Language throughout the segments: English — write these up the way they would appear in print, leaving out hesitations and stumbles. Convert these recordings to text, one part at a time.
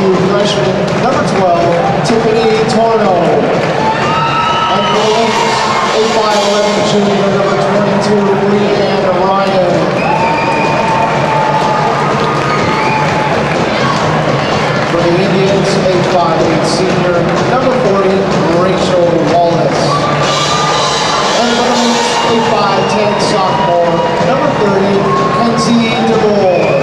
freshman, number 12, Tiffany Torno. And for the Lynx, a 5'11" junior, number 22, Leanne Ryan. For the Indians, a 5'8" senior, number 40, Rachel Wallace. And for the Lynx, a 5'10" sophomore, number 30, Kenzie DeVore.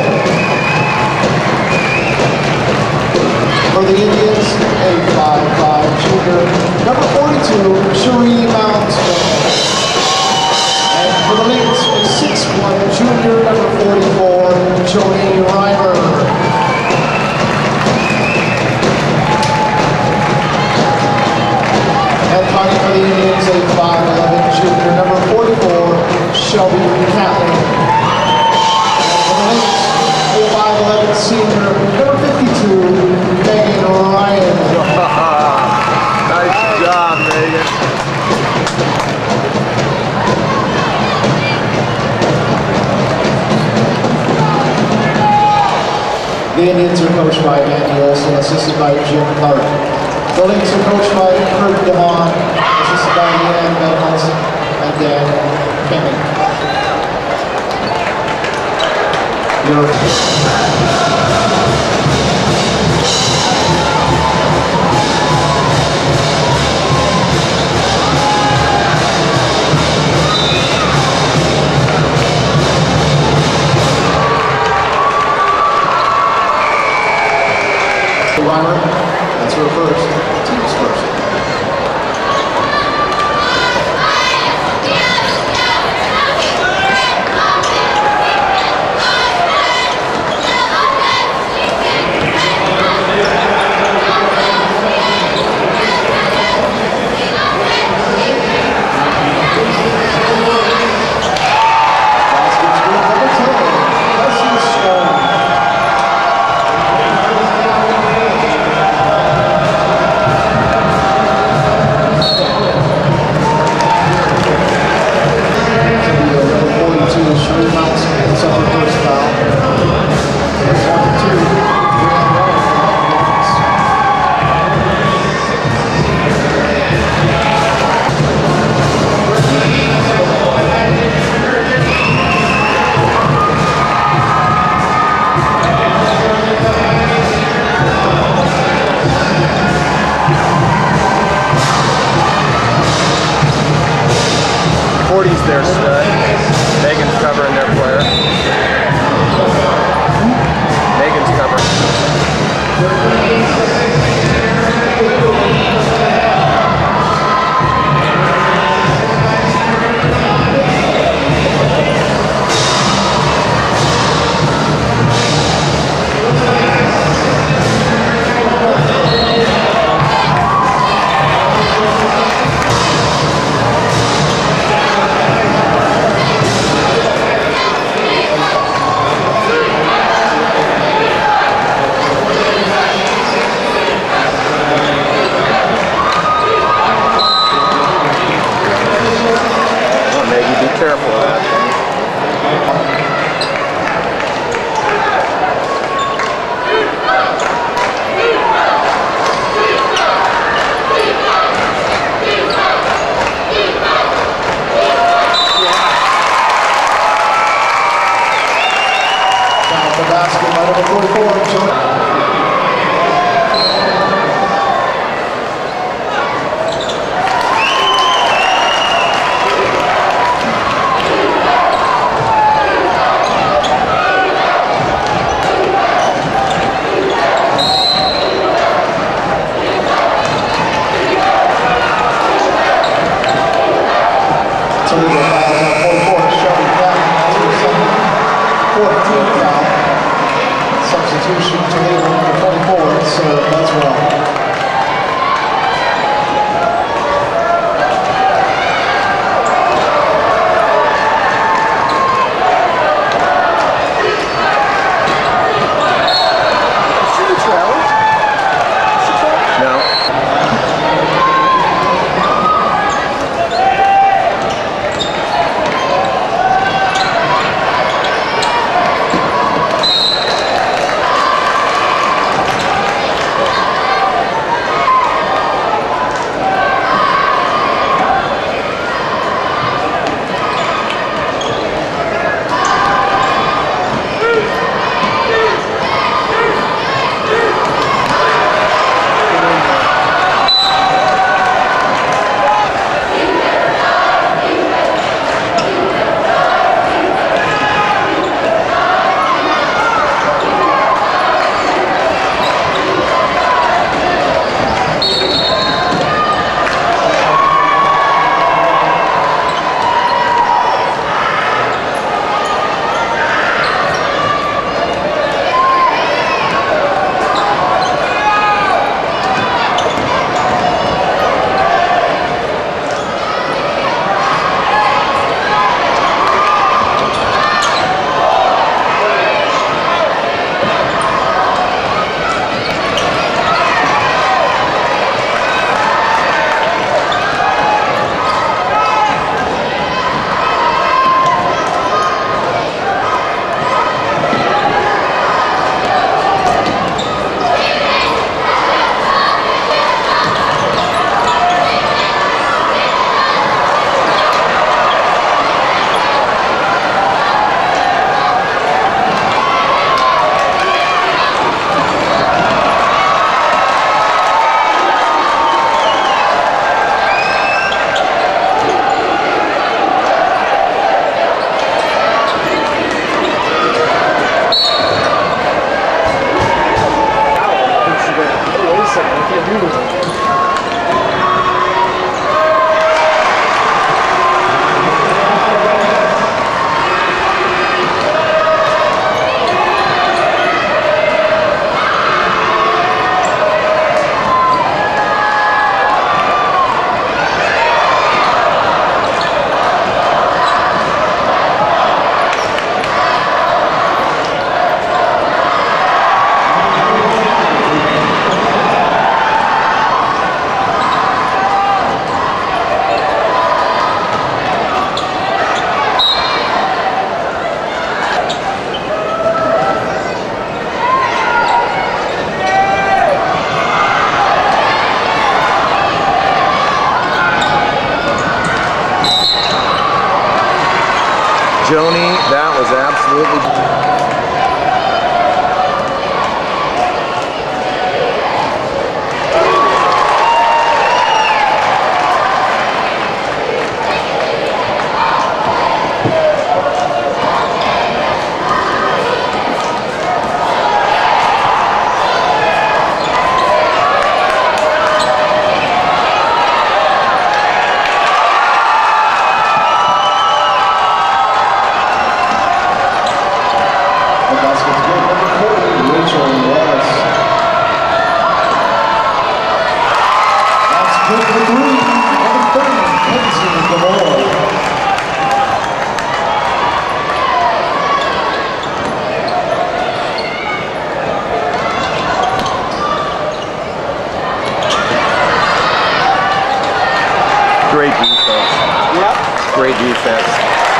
For the Indians, a 5'5" junior, number 42, Cherie Mount. And for the Lynx, a 6'1" junior, number 44, Joni Reimer. And fighting for the Indians, a 5'11" junior, number 44, Shelby Catlin. And for the Lynx, a 5'11" senior, number 52, Megan Ryan. Nice job, Megan. The Indians are coached by Andy Olson, assisted by Jim Clark. The Lynx are coached by Kurt DeHaan, assisted by Ian Bedholz and Dan Kemming. Reimer, that's her first, team's first. Their stud. Megan's covering their player. Megan's covering. Joni, that was absolutely... Great defense. Yep. Great defense.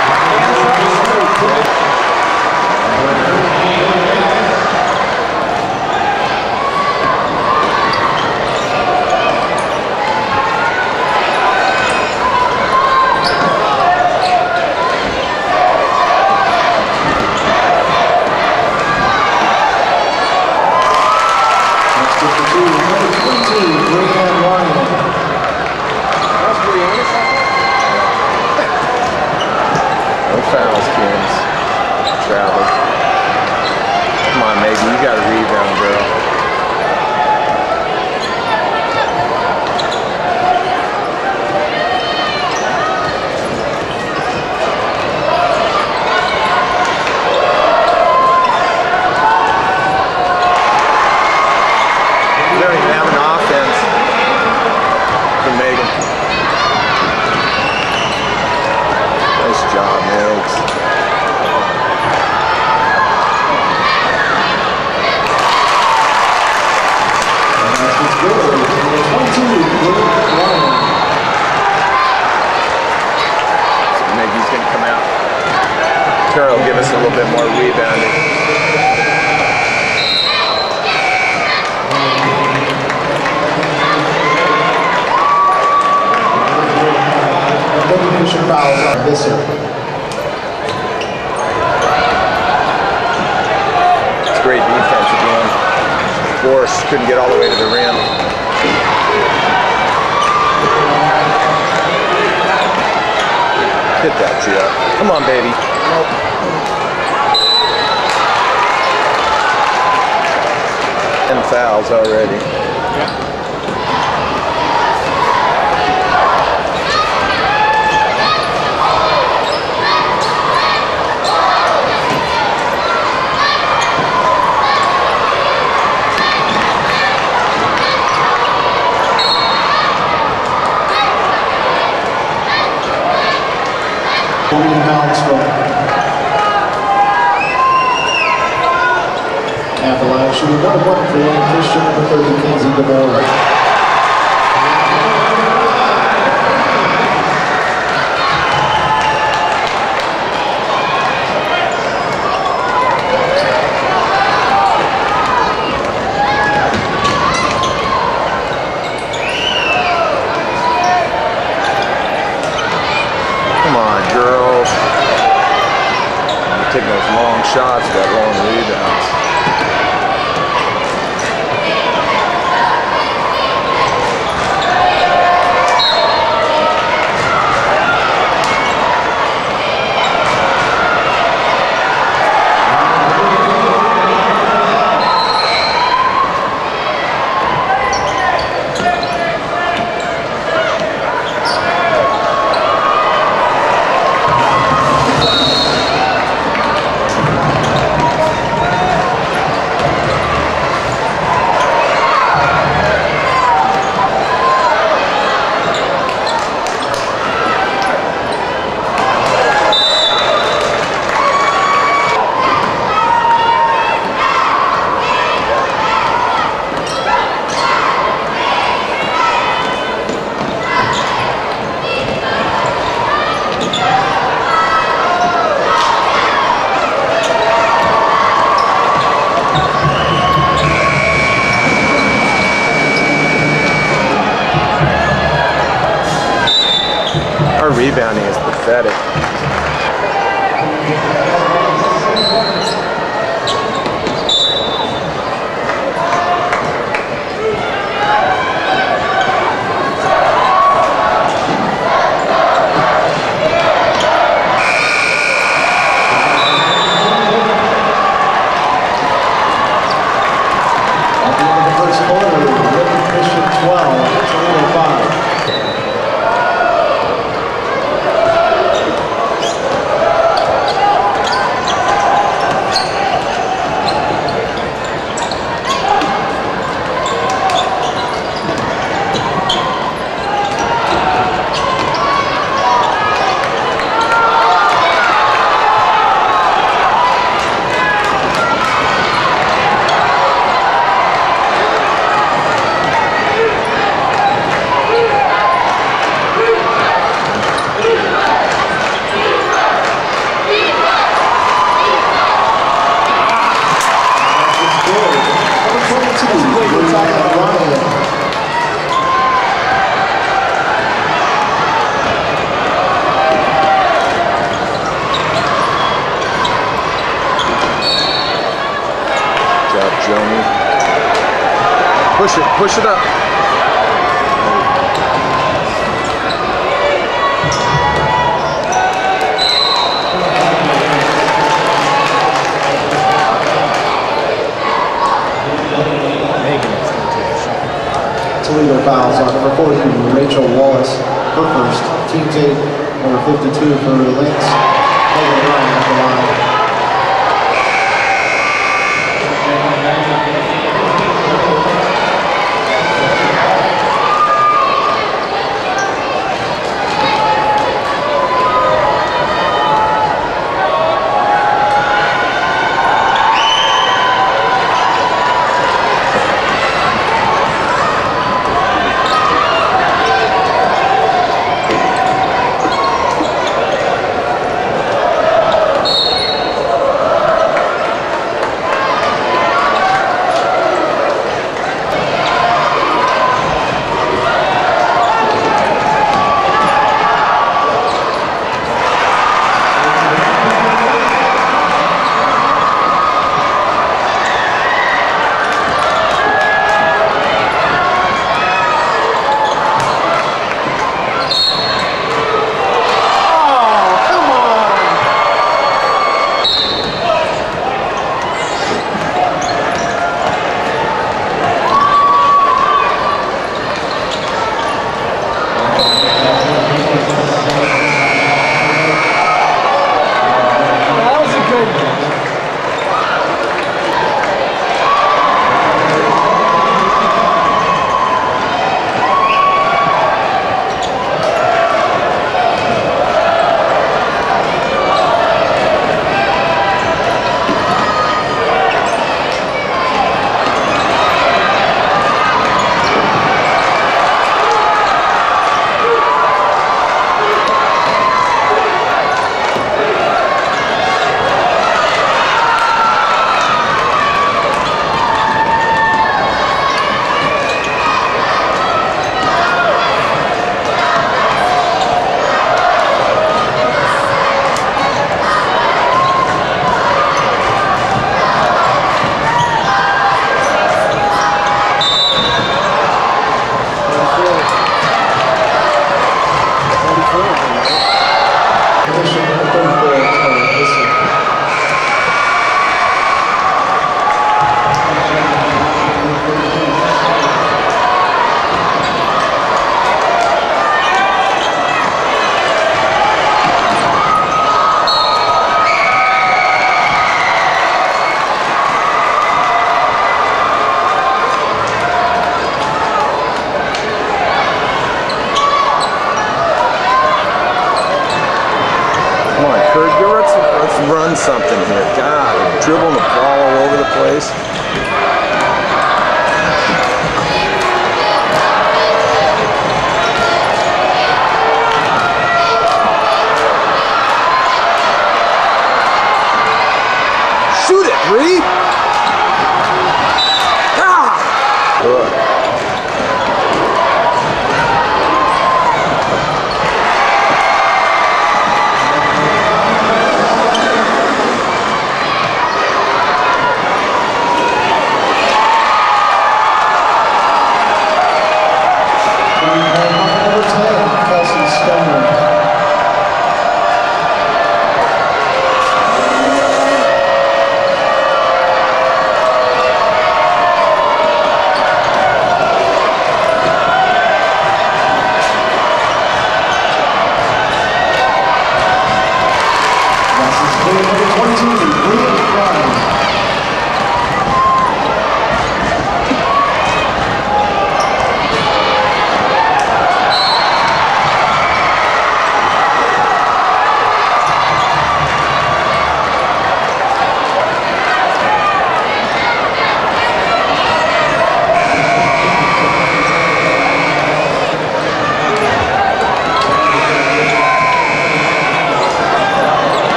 Fouls, Kings. Travel. Come on, Maggie, you got a rebound, girl. You don't even have an offense for Megan. Nice job, Megs. Maggie's going to come out. Tara will give us a little bit more rebounding. Fouls on Visser. It's great defense again. Force couldn't get all the way to the rim. Hit that, Gia. Come on, baby. Nope. 10 fouls already. Yeah. Pounds from Avalanche. Shooting 1 of 1 for Christian, number 30, Kinsey DeMore. Taking those long shots, got long rebounds. Our rebounding is pathetic. Push it up. Toledo fouls on number 40, Rachel Wallace, her first. Team 8, number 52 for the Lynx. Megan Ryan at the line. Run something here. God, dribbling the ball all over the place. Shoot it, Reed! Ah! Good.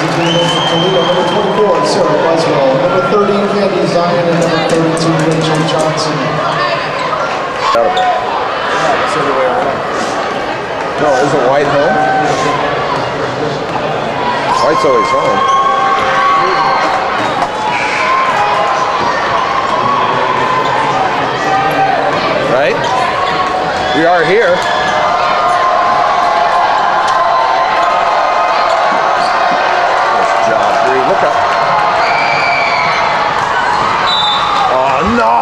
Toledo, number 24, Sarah Buswell, number 30, Candy Zion, and number 32, Rachel Johnson. It's the other way around. No, isn't White home? White's always home. Right? We are here. Nice job, Bree. Look up. Oh, no!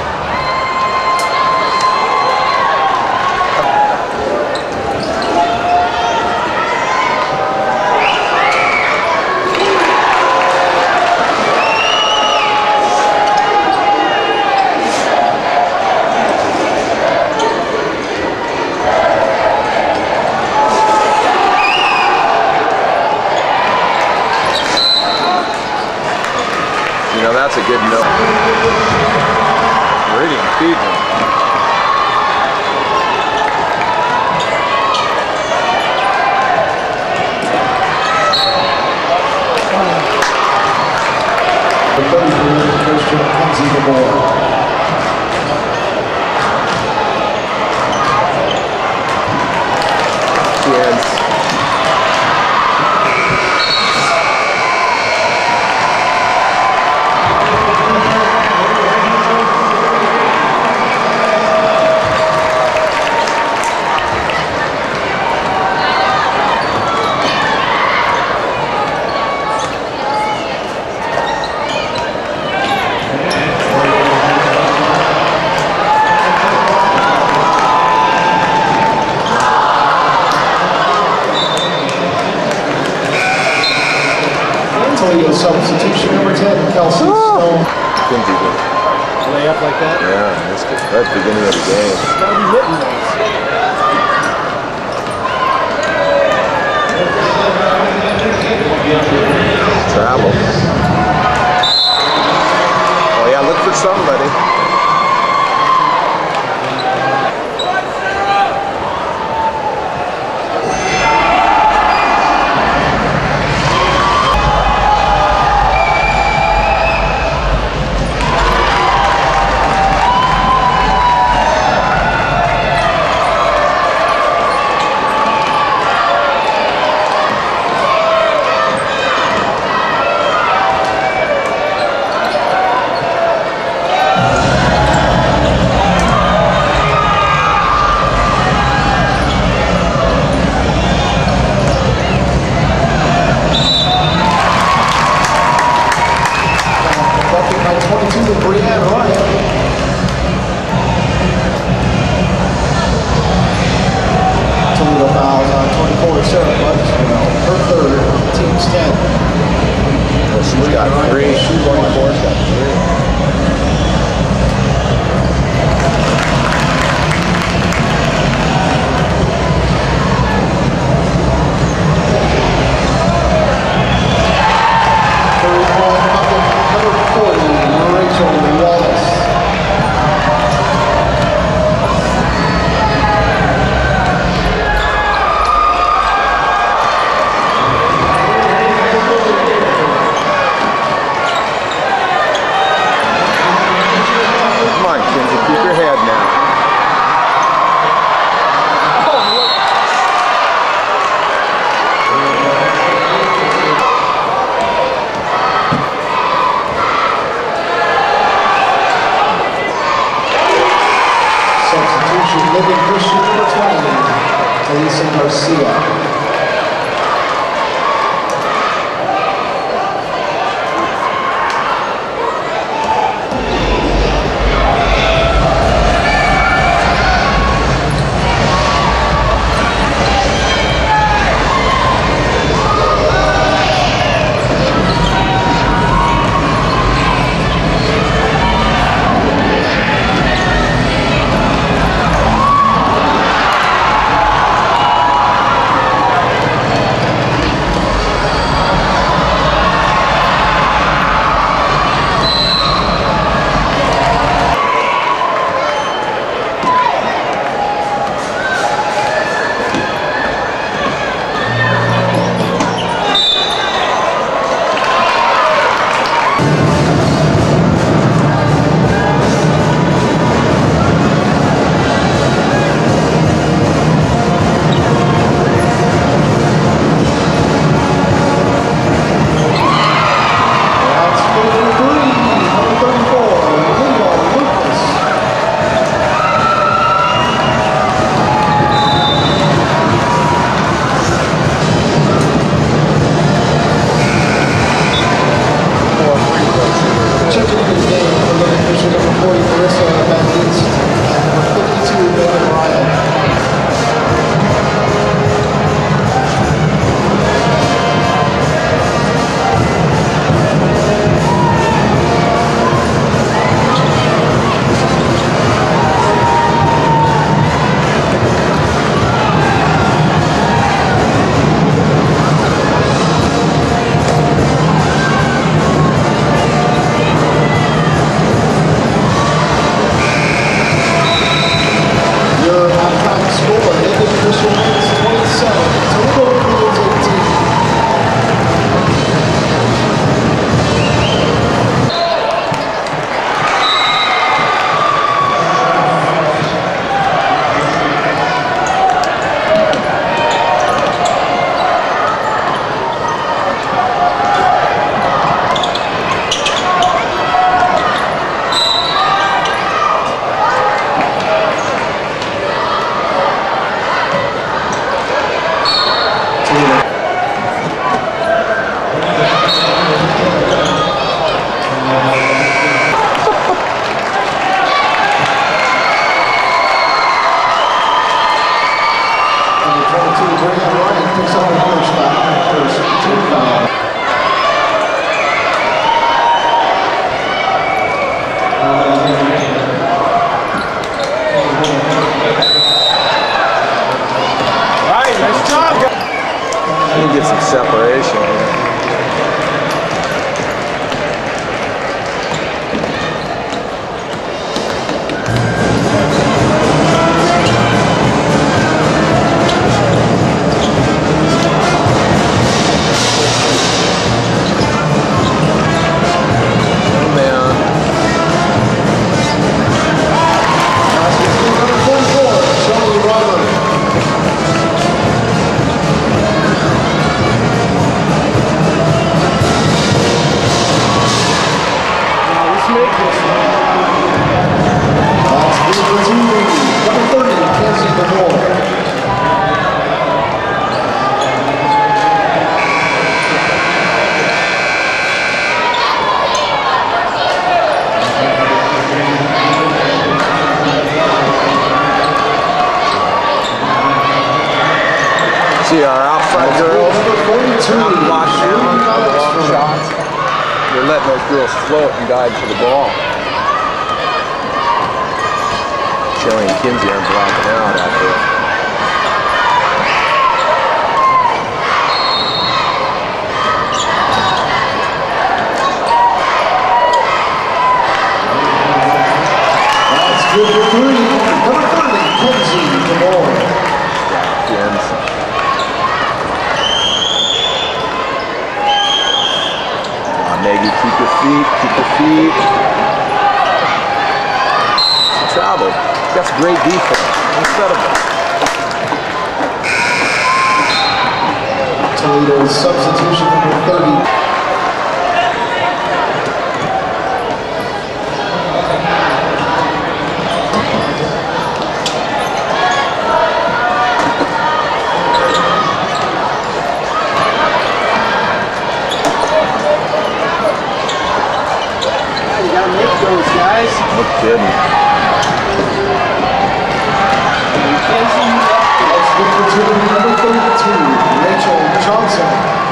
You know, that's a good note. Meridian feeding. The 30th Christian Kenzie DeMore. Yes. Toledo substitution number 10, Kelsey Stone. Kinsey did. Lay up like that? Yeah, that's good. Right at the beginning of the game. Gotta be hitting those. Travel. Oh yeah, look for somebody. Bucking by 22 with Brianne Ryan. Toledo fouls on 24, Sarah Buswell. Her third, team's 10. Well, she's got three. She's 24's got three. Number 40, Rachel Wallace. Come on, Kinsey, keep your head now. Substitution, Living Christian number 20, Elisa Garcia. can get some separation here. See our outside girls, watching on the long shots. They're letting those girls float and guide for the ball. Shelly and Kinsey are blocking out there. That's good for three. Number 30, Kinsey, the ball. Maggie, keep your feet, keep your feet. She traveled. That's great defense. Incredible. Toledo's substitution number 30. No kidding. Let's look for number 32, Rachel Johnson.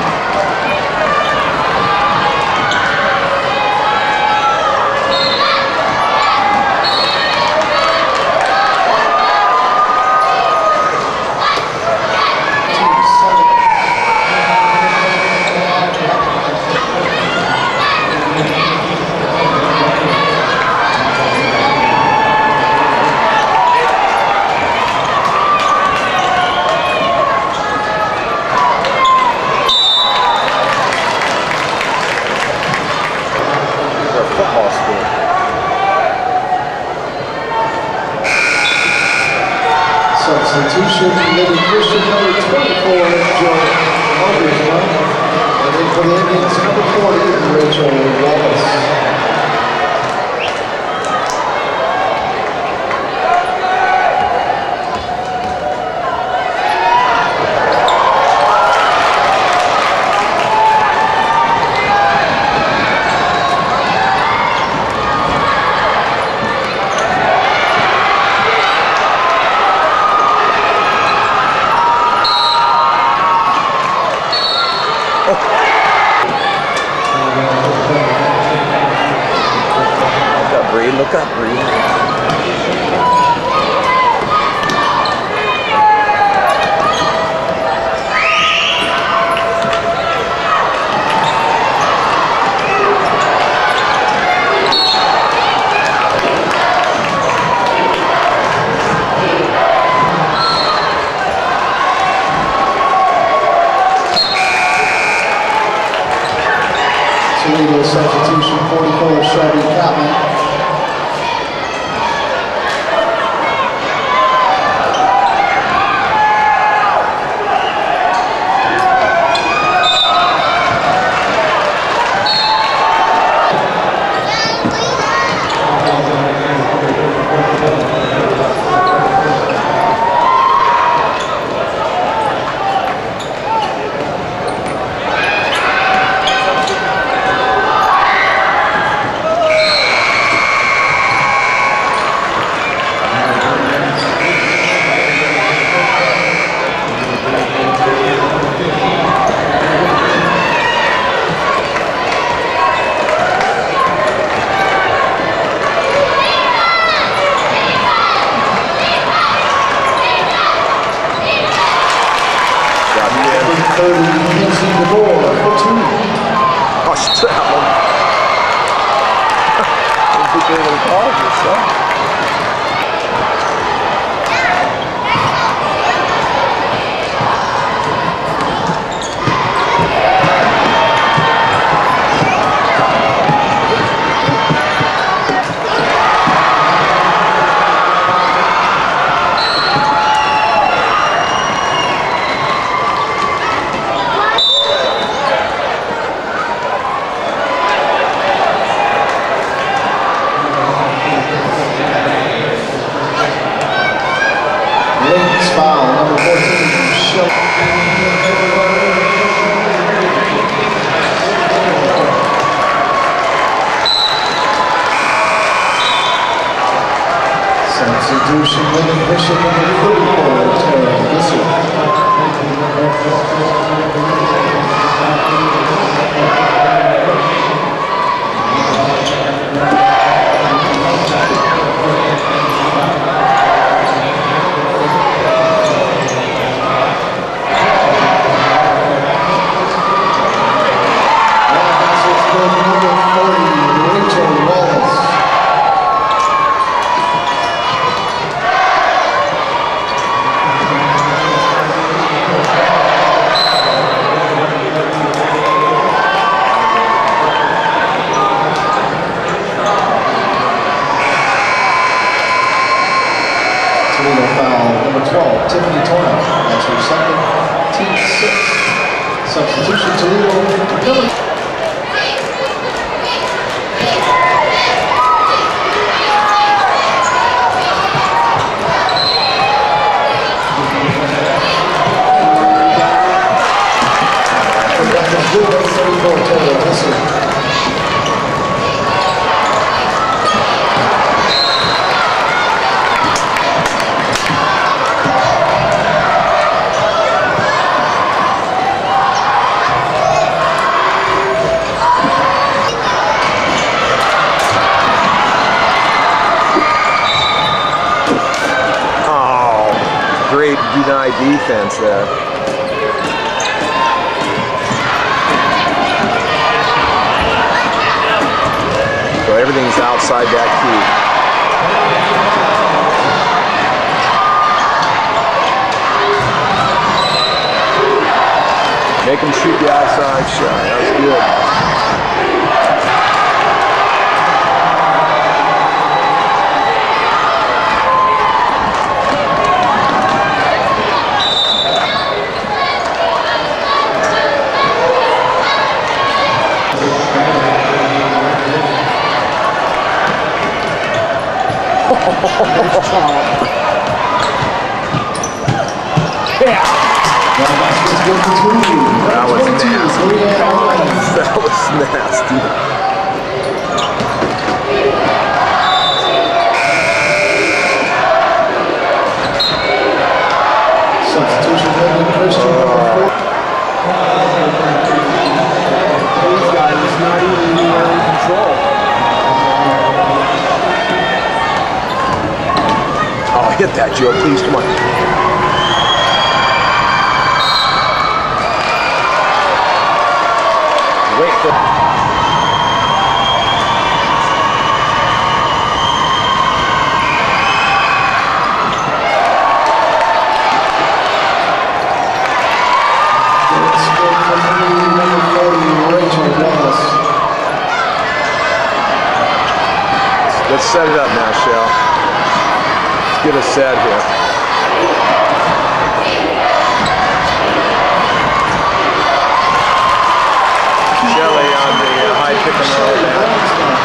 Substitution, Lady Christian, number 24, Joe Oversman. And then for the Indians, number 40, Rachel Wallace. Look up, Bree. Toledo substitution, 44, Shelby Catlin. 30, Mackenzie DeBoer for 2. Oh, shit, that one. I don't think they would have called this, huh? Links foul, number 14, Shelby. Substitution, Lincoln Bishop, number 34, Tara Visser. Foul, number 12, Tiffany Torno. That's her second, team 6. Substitution, Toledo. Great deny defense there. So everything's outside that key. Make him shoot the outside shot. That's good. That was nasty. That was nasty. Substitution, Christian, number 4. These guys not even in control. Oh, hit that, Joe, please, come on. Wait for Let's set it up now, Shell. Let's get us set here. Shelly on the high pick and roll down.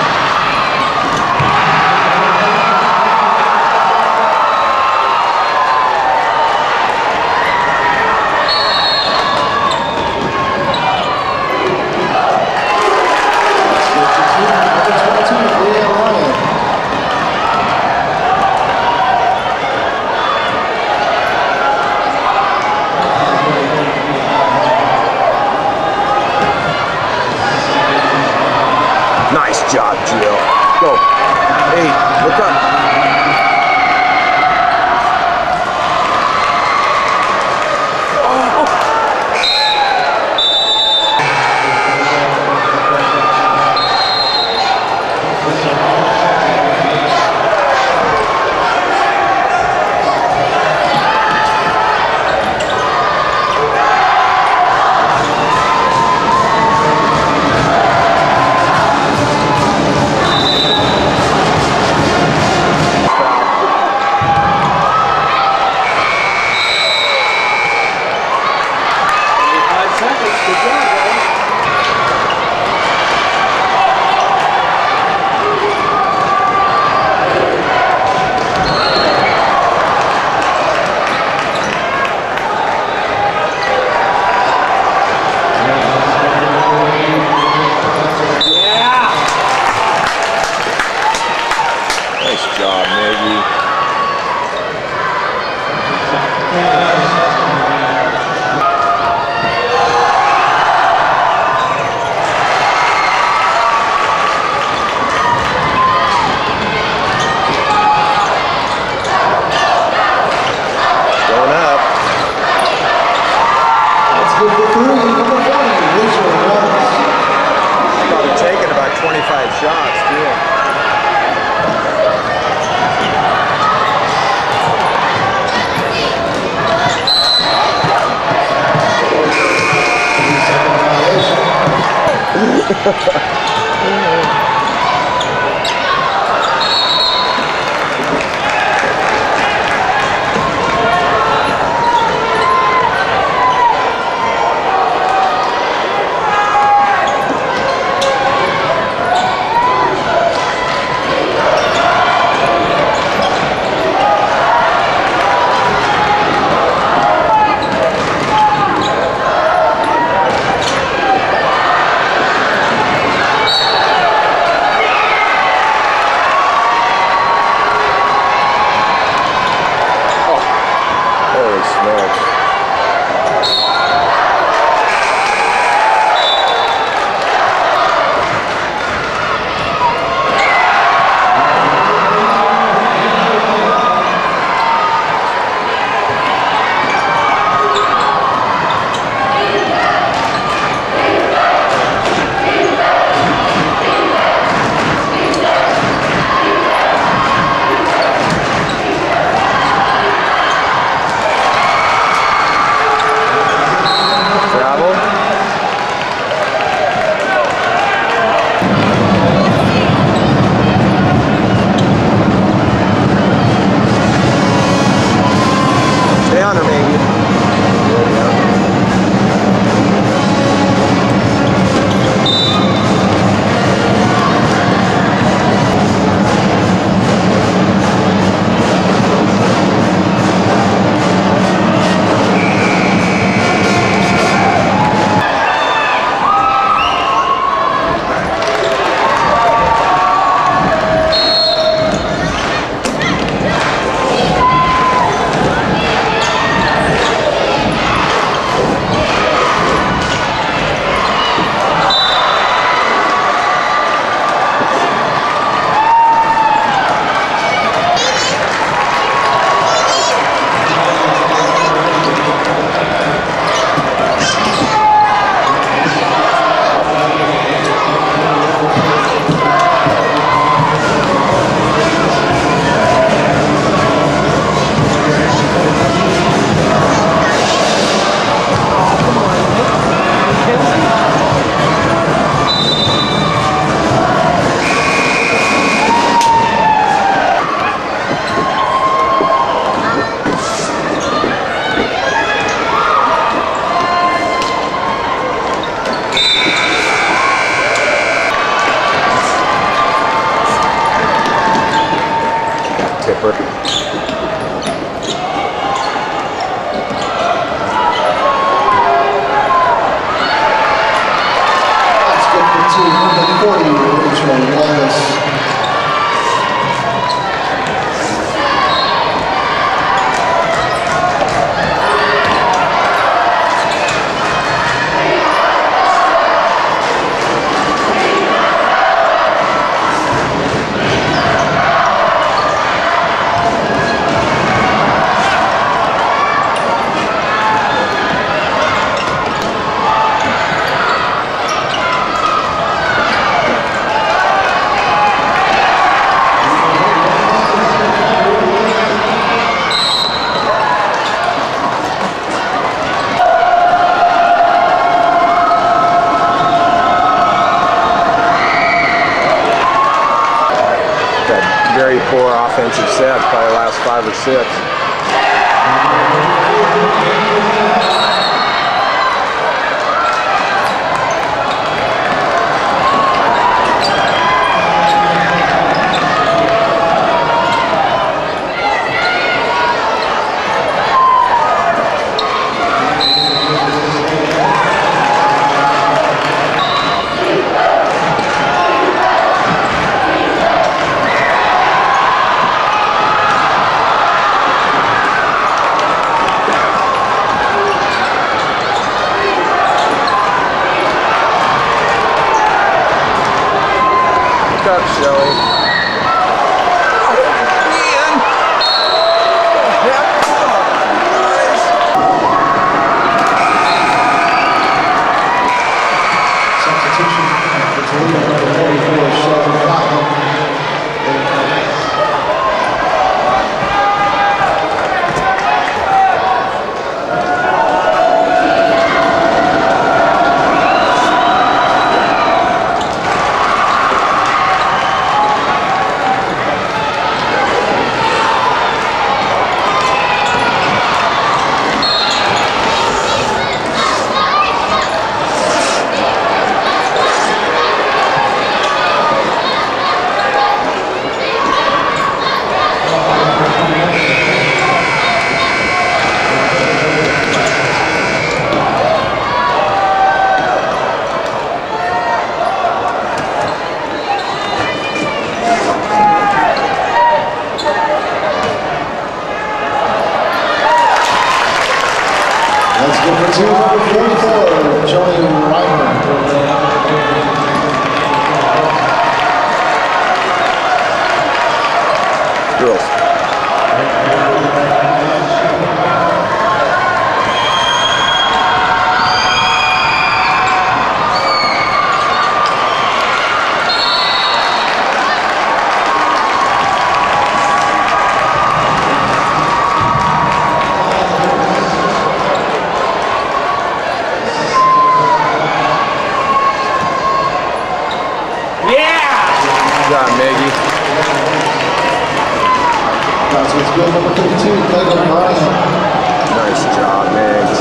Nice job, Jill. Go. Hey, look up. Oh. with the 3, number 40, Rachel Wallace. Probably taking about 25 shots, too. Very poor offensive set, probably last 5 or 6. Up, Shelly. number 44, Johnny Reimer. Girls. Good job, Maggie. That's what's good. Number 52, Megan Ryan. Nice job, Megs.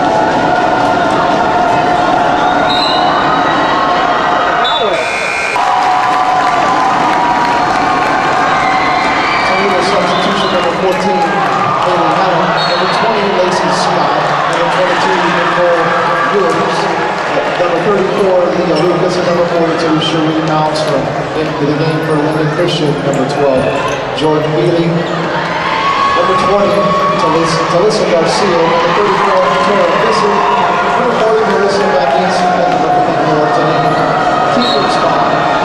Toledo substitution, number 14, Haley Hannah. Number 20, Lacey Scott. Number 22, Nicole Ewers. Number 34, Leah Lucas. And number 42, Cherie Malmstrom. Into the game for Lincoln Christian. Number 12, Jordan Healy. Number 20, Talissa Garcia. Number 34, Tara Bissell. Number 40, Melissa Baptiste. And number 54, Janine Tiefenspahn.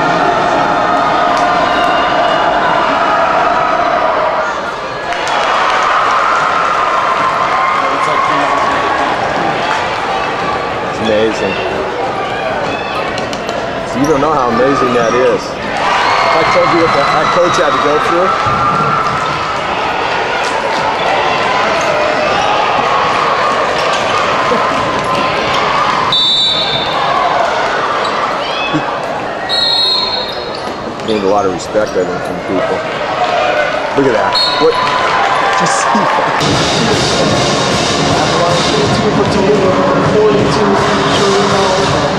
It's amazing. So you don't know how amazing that is. If I told you what that coach had to go through, gained a lot of respect, I think, from people. Look at that. What? Just see that. For Toledo, number 42, Cherie Malmstrom.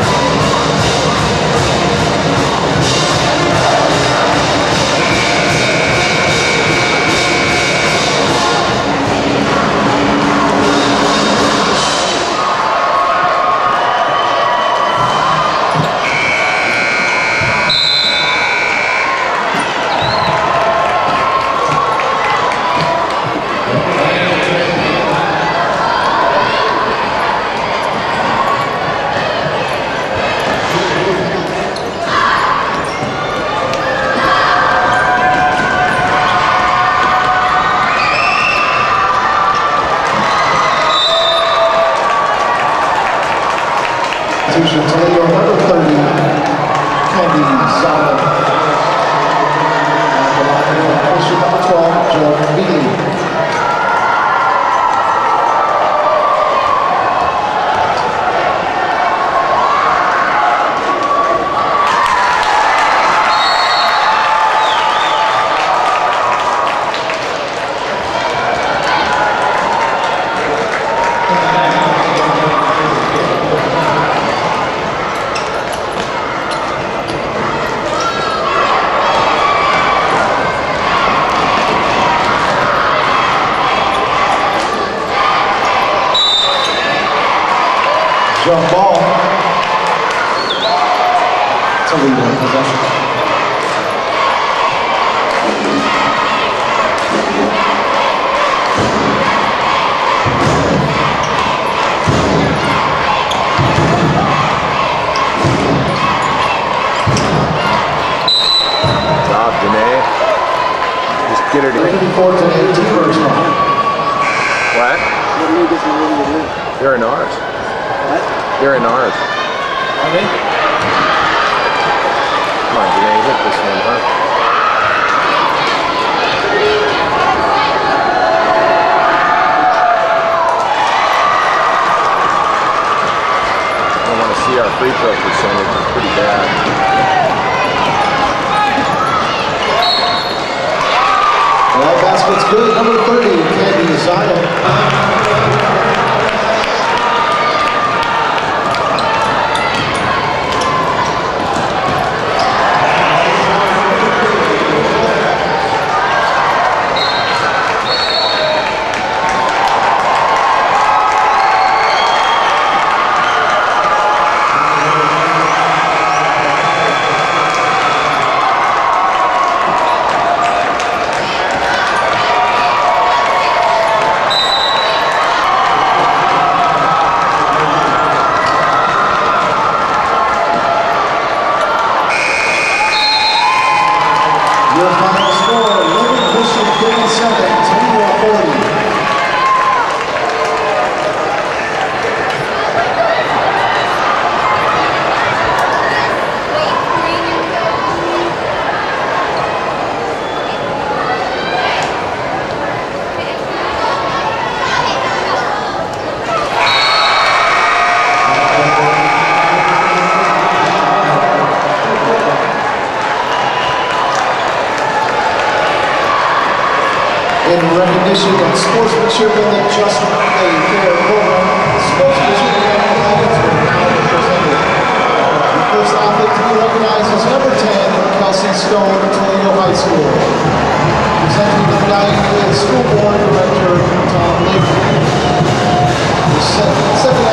Toledo, number 30, Candy Zala. And number 12, Jordan Beatty. Jump ball. Toledo in possession. Job, Danae. Just get her to 54 to 18 first round. What? They're in ours. They're in ours. Are they? Come on, Danae, hit this one, huh? I want to see our free throw percentage. It's pretty bad. That basket's good. Number 30, Candy Zion. recognition and sportsmanship in the Just Play Fair program, sportsmanship athletes were now presented. The first athlete to be recognized is number 10, Kelsey Stone, Toledo High School. Presenting the medallion with School Board Director Tom Lake. The second